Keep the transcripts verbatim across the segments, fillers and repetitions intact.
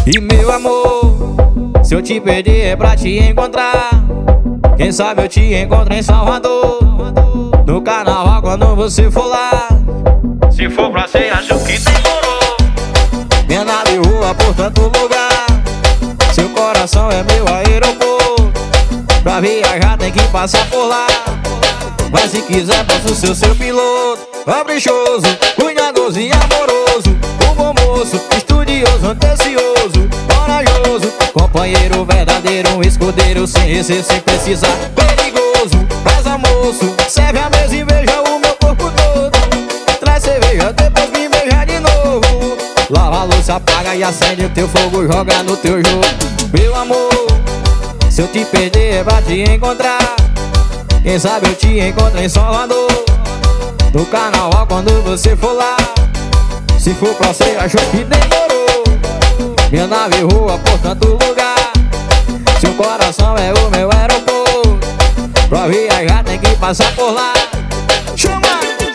E meu amor, se eu te perder é pra te encontrar. Quem sabe eu te encontro em Salvador, no carnaval quando você for lá. Se for pra ser, acho que demorou. Minha nave voa por tanto lugar. Seu coração é meu aeroporto. Pra viajar tem que passar por lá. Mas se quiser posso ser seu piloto. Caprichoso, cuidadoso e amoroso. Um bom moço, estudioso, atencioso, corajoso, companheiro verdadeiro, um escudeiro sem receio, sem precisar. Perigoso, casa moço, serve a mesa e beija o meu corpo todo. Traz cerveja, depois me beija de novo. Lava a louça, apaga e acende o teu fogo, joga no teu jogo. Meu amor, se eu te perder é pra te encontrar. Quem sabe eu te encontro em Salvador, no carnaval quando você for lá. Se for pra ser, achou que demorou. Minha nave voa por tanto lugar. Seu coração é o meu aeroporto. Pra viajar tem que passar por lá. Chama!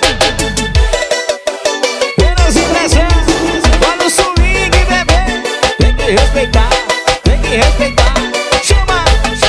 Penas e presentes, vai no swing, bebê. Tem que respeitar, tem que respeitar. Chama!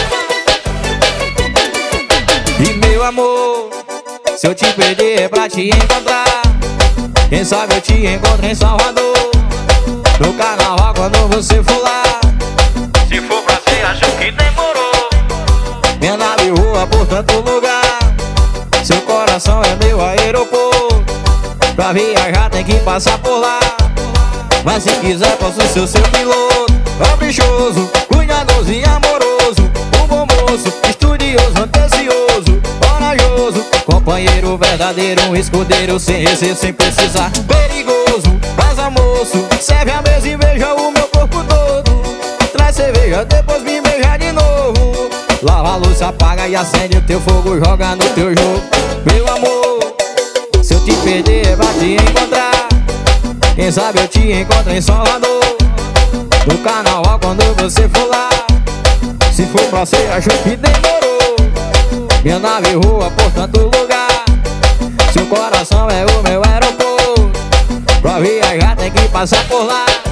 E meu amor, se eu te perder é pra te encontrar. Quem sabe eu te encontro em Salvador, no carnaval quando você for lá. Se for pra ser, acho que demorou. Minha nave voa por tanto lugar. Seu coração é meu aeroporto. Pra viajar tem que passar por lá. Mas se quiser posso ser seu piloto. Caprichoso, cuidadoso e amoroso. Um bom moço, estudioso, atencioso, corajoso, companheiro verdadeiro, um escudeiro sem receio, sem precisar. Perigoso, casa moço, serve a mesa e beija o meu corpo todo. Traz cerveja, depois me beija de novo. Lava a louça, apaga e acende o teu fogo, joga no teu jogo. Meu amor, se eu te perder é pra te encontrar. Quem sabe eu te encontro em Salvador, no carnaval quando você for lá. Se for pra ser, acho que demorou. Minha nave voa por tanto lugar. Seu coração é o meu aeroporto. Pra viajar tem que passar por lá.